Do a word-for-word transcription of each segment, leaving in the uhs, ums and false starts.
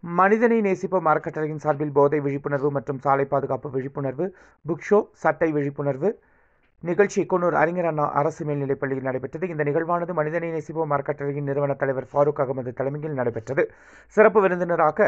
மனிதனை நேசிப்போம் அறக்கட்டளையின் சார்பில் போதை விழிப்புணர்வு மற்றும் சாலை பாதுகாப்பு விழிப்புணர்வு புக் ஷோ சட்டை விழிப்புணர்வு நிகழ்ச்சி குன்னூர் அறிஞர் அண்ணா அரசு மேல்நிலைப் பள்ளியில் நடைபெற்றது. இந்த நிகழ்வானது மனிதனை நேசிப்போம் அறக்கட்டளையின் நிறுவன தலைவர் ஃபாரூக் அகமது தலைமையில் நடைபெற்றது. சிறப்பு விருந்தினராக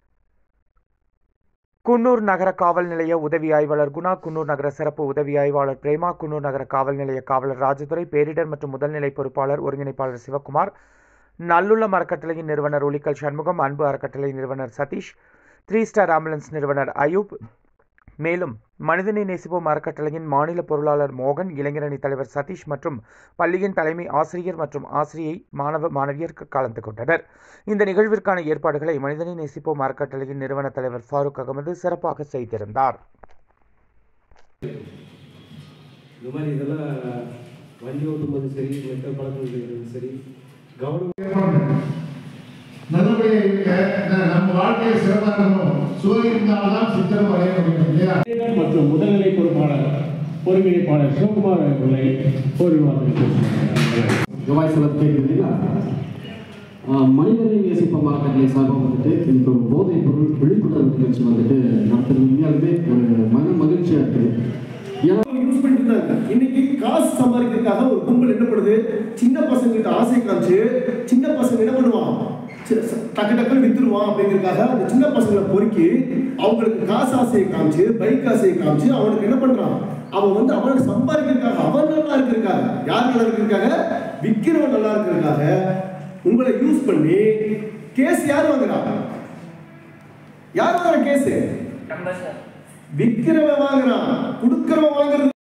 குன்னூர் நகர காவல் நிலைய உதவி ஆய்வாளர் குணா, குன்னூர் நகர சிறப்பு உதவி ஆய்வாளர் பிரேமா, குன்னூர் நகர காவல் நிலைய காவலர் ராஜதுரை, பேரிடர் மற்றும் முதல்நிலை பொறுப்பாளர் ஒருங்கிணைப்பாளர் சிவகுமார், நல்லுள்ளம் அறக்கட்டளையின் நிறுவனர் ஒலிக்கல் சண்முகம், அன்பு அறக்கட்டளை நிறுவனர் சதீஷ், த்ரீ ஸ்டார் ஆம்புலன்ஸ் நிறுவனர் அயூப், மேலும் மனிதனை நேசிப்போம் அறக்கட்டளையின் மாநில பொருளாளர் மோகன், இளைஞரணி தலைவர் சதீஷ் மற்றும் பள்ளியின் தலைமை ஆசிரியர் மற்றும் ஆசிரியை மாணவ மாணவியர் கலந்து கொண்டனர். இந்த நிகழ்விற்கான ஏற்பாடுகளை மனிதனை நேசிப்போம் அறக்கட்டளையின் நிறுவன தலைவர் ஃபாரூக் அகமது சிறப்பாக செய்திருந்தார். நல்லபடியாக இருக்க நம்ம வாழ்க்கையை சிறப்பாகணும். சுவை இருந்தால்தான் சித்திரம் வரைய முடியும் இல்லையா? மற்றும் முதல்நிலை பொறுப்பாளர் ஒருங்கிணைப்பாளர் சிவகுமார் அவர்களை ரூபாய் செலவு கேட்குறீங்களா? மனிதனை நேசிப்போம் அறக்கட்டளை சார்பாக வந்துட்டு இன்னைக்கு ஒரு போதைப் பொருள் விழிப்புணர்வு நிகழ்ச்சி வந்துட்டு நடத்துறது உண்மையாலுமே ஒரு மன மகிழ்ச்சியாக இருக்குது. யூஸ் பண்ணிட்டு இருந்தாங்க. இன்னைக்கு காசு சம்பாதிக்கிறதுக்காக ஒரு கும்பல் என்ன பண்ணுது, சின்ன பசங்கிட்ட ஆசை காமிச்சு சின்ன பசங்க என்ன பண்ணுவான், டக்கு டக்குன்னு வித்துருவான் அப்படிங்கிறதுக்காக அந்த சின்ன பசங்களை பொறுக்கி அவங்களுக்கு காசு ஆசையை காமிச்சு பைக் ஆசையை காமிச்சு அவனுக்கு என்ன பண்றான், அவன் வந்து அவனை சம்பாதிக்கிறதுக்காக அவன் நல்லா இருக்கிறதுக்காக, யார் நல்லா இருக்கிறதுக்காக, விற்கிறவன் நல்லா இருக்கிறதுக்காக உங்களை யூஸ் பண்ணி கேஸ் யார் வாங்குறா, யார் வாங்குற கேஸ், விற்கிறவன் வாங்குறான், கொடுக்கிறவன் வாங்குறது